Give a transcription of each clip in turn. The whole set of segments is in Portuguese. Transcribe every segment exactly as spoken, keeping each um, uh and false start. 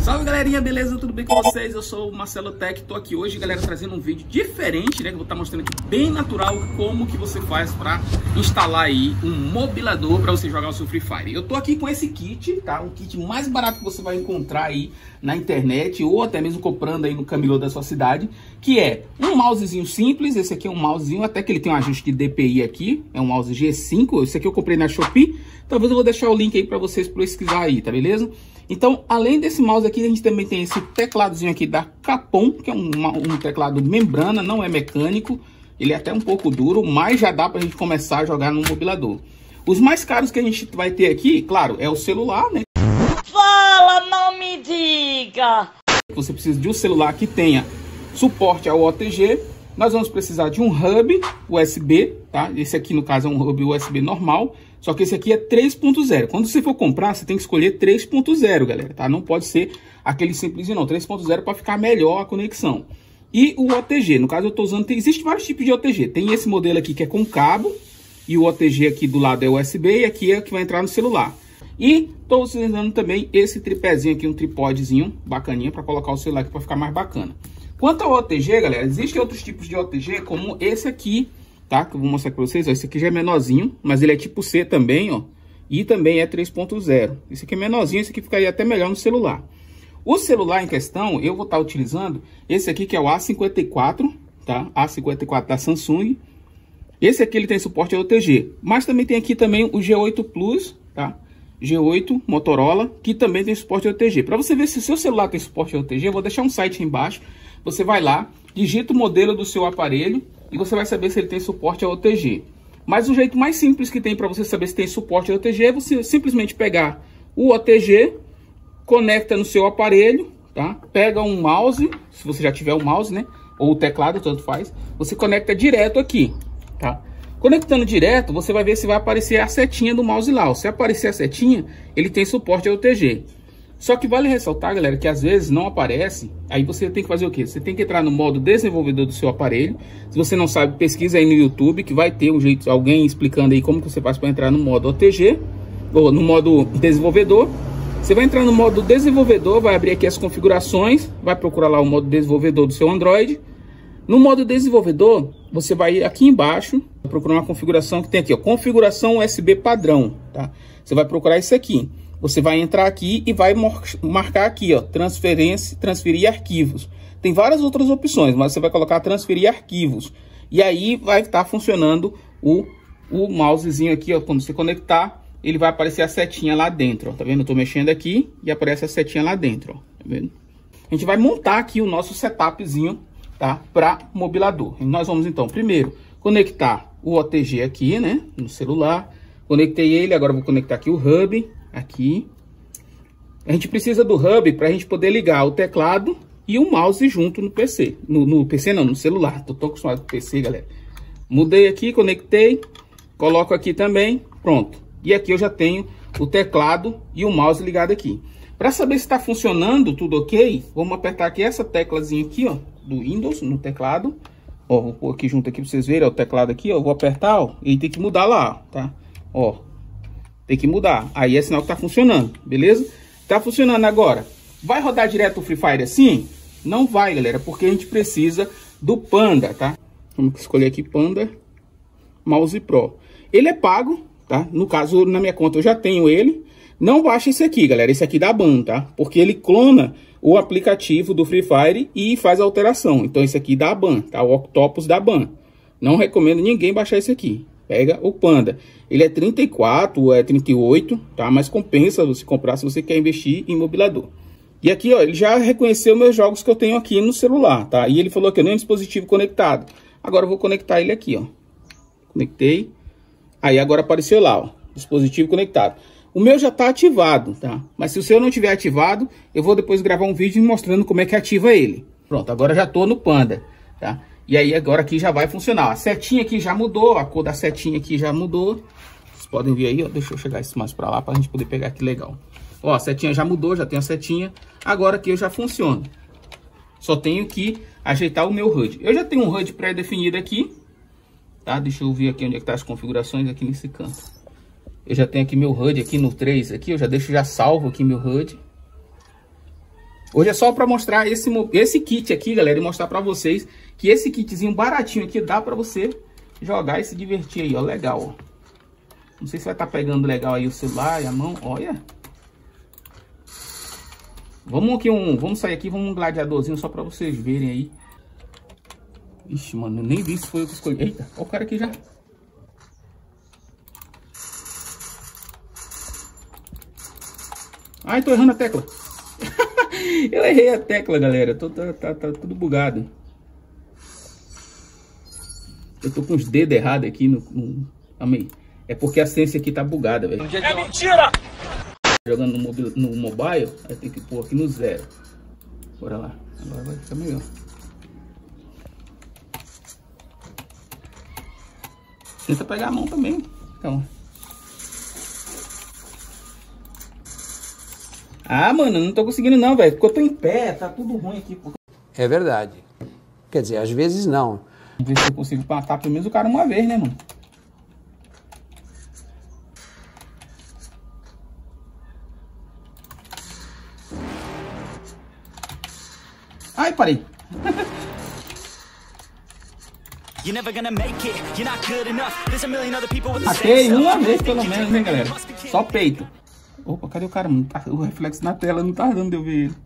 Salve galerinha, beleza? Tudo bem com vocês? Eu sou o Marcelo Tech, tô aqui hoje, galera, trazendo um vídeo diferente, né? Que eu vou estar mostrando aqui bem natural como que você faz para instalar aí um mobilador para você jogar o seu Free Fire. Eu tô aqui com esse kit, tá? O kit mais barato que você vai encontrar aí na internet ou até mesmo comprando aí no camelô da sua cidade, que é um mousezinho simples. Esse aqui é um mousezinho, até que ele tem um ajuste de D P I aqui, é um mouse G cinco. Esse aqui eu comprei na Shopee. Talvez eu vou deixar o link aí para vocês pesquisar aí, tá beleza? Então, além desse mouse aqui, a gente também tem esse tecladozinho aqui da Capom, que é um, um teclado membrana, não é mecânico. Ele é até um pouco duro, mas já dá pra gente começar a jogar no mobilador. Os mais caros que a gente vai ter aqui, claro, é o celular, né? Fala, não me diga! Você precisa de um celular que tenha suporte ao O T G. Nós vamos precisar de um hub U S B, tá? Esse aqui, no caso, é um hub U S B normal. Só que esse aqui é três ponto zero. Quando você for comprar, você tem que escolher três ponto zero, galera, tá? Não pode ser aquele simplesinho, não. três ponto zero para ficar melhor a conexão. E o O T G, no caso eu tô usando... Tem, existe vários tipos de O T G. Tem esse modelo aqui que é com cabo. E o O T G aqui do lado é U S B. E aqui é o que vai entrar no celular. E tô utilizando também esse tripézinho aqui, um tripódezinho bacaninha para colocar o celular aqui para ficar mais bacana. Quanto ao O T G, galera, existem outros tipos de O T G, como esse aqui, tá? Que eu vou mostrar para vocês, ó. Esse aqui já é menorzinho, mas ele é tipo C também, ó. E também é três ponto zero. Esse aqui é menorzinho, esse aqui ficaria até melhor no celular. O celular em questão, eu vou estar utilizando esse aqui, que é o A cinquenta e quatro, tá? A cinquenta e quatro da Samsung. Esse aqui ele tem suporte ao O T G, mas também tem aqui também o G oito Plus, tá? G oito Motorola, que também tem suporte ao O T G. Para você ver se o seu celular tem suporte ao O T G, eu vou deixar um site aí embaixo. Você vai lá, digita o modelo do seu aparelho e você vai saber se ele tem suporte ao O T G. Mas o jeito mais simples que tem para você saber se tem suporte ao O T G é você simplesmente pegar o O T G, conecta no seu aparelho, tá? Pega um mouse, se você já tiver um mouse, né? Ou o teclado, tanto faz. Você conecta direto aqui, tá? Conectando direto, você vai ver se vai aparecer a setinha do mouse lá. Se aparecer a setinha, ele tem suporte ao O T G. Só que vale ressaltar, galera, que às vezes não aparece. Aí você tem que fazer o quê? Você tem que entrar no modo desenvolvedor do seu aparelho. Se você não sabe, pesquisa aí no YouTube, que vai ter um jeito, alguém explicando aí como que você faz para entrar no modo O T G, ou no modo desenvolvedor. Você vai entrar no modo desenvolvedor, vai abrir aqui as configurações, vai procurar lá o modo desenvolvedor do seu Android. No modo desenvolvedor, você vai aqui embaixo, vai procurar uma configuração que tem aqui, ó, configuração U S B padrão, tá? Você vai procurar isso aqui. Você vai entrar aqui e vai marcar aqui, ó, transferência, transferir arquivos. Tem várias outras opções, mas você vai colocar transferir arquivos. E aí vai estar funcionando o, o mousezinho aqui, ó. Quando você conectar, ele vai aparecer a setinha lá dentro, ó. Tá vendo? Eu tô mexendo aqui e aparece a setinha lá dentro, ó. Tá vendo? A gente vai montar aqui o nosso setupzinho, tá? Para mobilador. E nós vamos então, primeiro, conectar o O T G aqui, né? No celular. Conectei ele, agora eu vou conectar aqui o hub. Aqui, a gente precisa do hub para a gente poder ligar o teclado e o mouse junto no P C. No, no P C não, no celular. Tô tão acostumado com o P C, galera. Mudei aqui, conectei, coloco aqui também, pronto. E aqui eu já tenho o teclado e o mouse ligado aqui. Para saber se está funcionando tudo ok, vamos apertar aqui essa teclazinha aqui, ó, do Windows no teclado. Ó, vou pôr aqui junto aqui para vocês verem, ó, o teclado aqui, ó, vou apertar, ó, e tem que mudar lá, ó, tá? Ó. Tem que mudar. Aí é sinal que tá funcionando, beleza? Tá funcionando agora. Vai rodar direto o Free Fire assim? Não vai, galera, porque a gente precisa do Panda, tá? Vamos escolher aqui Panda Mouse Pro. Ele é pago, tá? No caso, na minha conta eu já tenho ele. Não baixa esse aqui, galera. Esse aqui da Ban, tá? Porque ele clona o aplicativo do Free Fire e faz a alteração. Então esse aqui da Ban, tá? O Octopus da Ban. Não recomendo ninguém baixar esse aqui. Pega o Panda. Ele é trinta e quatro, é trinta e oito, tá? Mas compensa você comprar se você quer investir em mobilador. E aqui, ó, ele já reconheceu meus jogos que eu tenho aqui no celular, tá? E ele falou que eu não é um dispositivo conectado. Agora eu vou conectar ele aqui, ó. Conectei. Aí agora apareceu lá, ó, dispositivo conectado. O meu já tá ativado, tá? Mas se o seu não tiver ativado, eu vou depois gravar um vídeo mostrando como é que ativa ele. Pronto, agora já tô no Panda, tá? E aí agora aqui já vai funcionar. A setinha aqui já mudou, a cor da setinha aqui já mudou. Vocês podem ver aí, ó. Deixa eu chegar isso mais pra lá pra gente poder pegar aqui legal. Ó, a setinha já mudou, já tem a setinha. Agora aqui eu já funciona. Só tenho que ajeitar o meu H U D. Eu já tenho um H U D pré-definido aqui, tá? Deixa eu ver aqui onde é que tá as configurações aqui nesse canto. Eu já tenho aqui meu H U D aqui no três aqui, eu já deixo já salvo aqui meu H U D. Hoje é só para mostrar esse, esse kit aqui, galera, e mostrar para vocês que esse kitzinho baratinho aqui dá para você jogar e se divertir aí, ó, legal, ó. Não sei se vai estar tá pegando legal aí o celular e a mão, olha. Vamos aqui um, vamos sair aqui, vamos um gladiadorzinho só para vocês verem aí. Ixi, mano, eu nem vi se foi eu que escolhi. Eita, olha o cara aqui já. Ai, tô errando a tecla. Eu errei a tecla, galera. Tô, tá, tá, tá tudo bugado. Eu tô com os dedos errados aqui no... no... Amei. É porque a senha aqui tá bugada, velho. É mentira! Jogando no mobile, no mobile, aí tem que pôr aqui no zero. Bora lá. Agora vai ficar melhor. Tenta pegar a mão também. Então. Ah, mano, não tô conseguindo não, velho. Porque eu tô em pé, tá tudo ruim aqui. Pô. É verdade. Quer dizer, às vezes não. Vamos ver se eu consigo matar pelo menos o cara uma vez, né, mano? Ai, parei. Matei uma vez pelo menos, né, galera? Só peito. Opa, cadê o cara, mano? O reflexo na tela não tá dando de eu ver ele.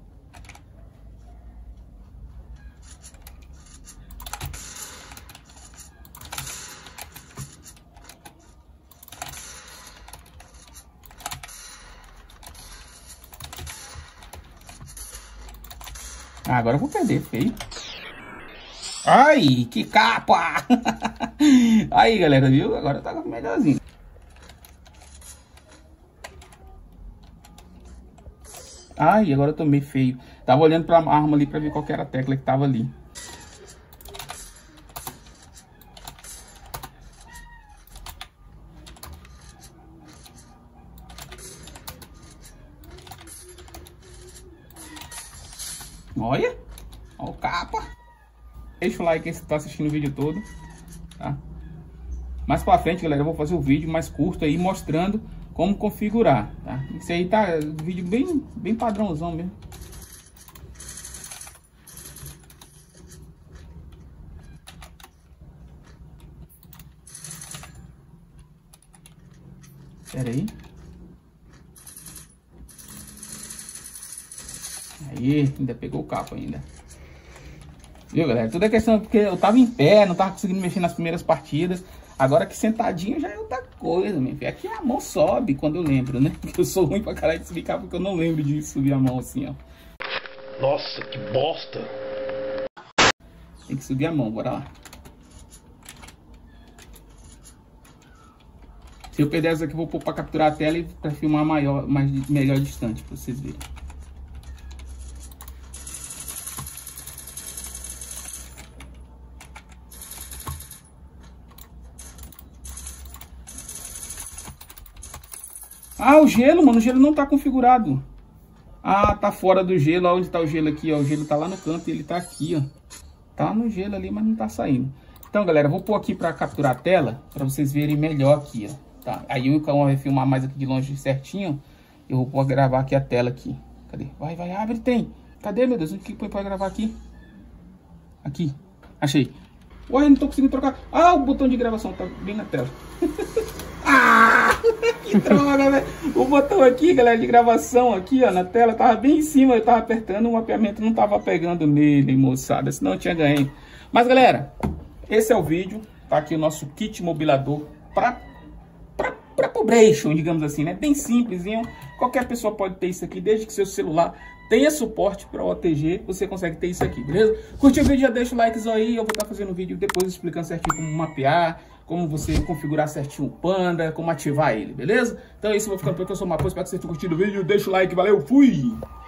Ah, agora eu vou perder, feio. Ai, que capa! Aí, galera, viu? Agora tá melhorzinho. Ai, agora eu tô meio feio. Tava olhando pra arma ali pra ver qual que era a tecla que tava ali. Olha, olha o capa. Deixa o like aí se tá assistindo o vídeo todo, tá? Mais pra frente, galera, eu vou fazer o um vídeo mais curto aí mostrando como configurar, tá? Isso aí tá um vídeo bem, bem padrãozão mesmo. Pera aí. Aí, ainda pegou o capa ainda. Viu, galera? Tudo é questão porque eu tava em pé, não tava conseguindo mexer nas primeiras partidas. Agora que sentadinho já é outra coisa, meu filho. Aqui a mão sobe quando eu lembro, né? Porque eu sou ruim pra caralho de subir capa porque eu não lembro de subir a mão assim, ó. Nossa, que bosta! Tem que subir a mão, bora lá. Se eu perder essa aqui, eu vou pôr pra capturar a tela e pra filmar maior, mais, melhor distante, pra vocês verem. Ah, o gelo, mano, o gelo não tá configurado. Ah, tá fora do gelo. Onde tá o gelo aqui, ó? O gelo tá lá no canto e ele tá aqui, ó. Tá no gelo ali, mas não tá saindo. Então, galera, eu vou pôr aqui pra capturar a tela, pra vocês verem melhor aqui, ó. Tá? Aí o Cão vai filmar mais aqui de longe certinho. Eu vou pôr gravar aqui a tela aqui. Cadê? Vai, vai, abre, tem. Cadê, meu Deus? O que põe pra gravar aqui? Aqui. Achei. Ué, não tô conseguindo trocar. Ah, o botão de gravação tá bem na tela. Ah, que droga, velho. O botão aqui, galera, de gravação aqui, ó, na tela, tava bem em cima. Eu tava apertando, o mapeamento não tava pegando nele, moçada. Senão eu tinha ganho. Mas, galera, esse é o vídeo. Tá aqui o nosso kit mobilador pra, pra, pra pobration, digamos assim, né? Bem simplesinho. Qualquer pessoa pode ter isso aqui, desde que seu celular tenha suporte para O T G, você consegue ter isso aqui, beleza? Curtiu o vídeo, já deixa o likezão aí. Eu vou estar fazendo um vídeo depois explicando certinho como mapear, como você configurar certinho o Panda, como ativar ele, beleza? Então é isso, eu vou ficando por aqui, eu sou o Mapo, espero que vocês tenham curtido o vídeo. Deixa o like, valeu, fui!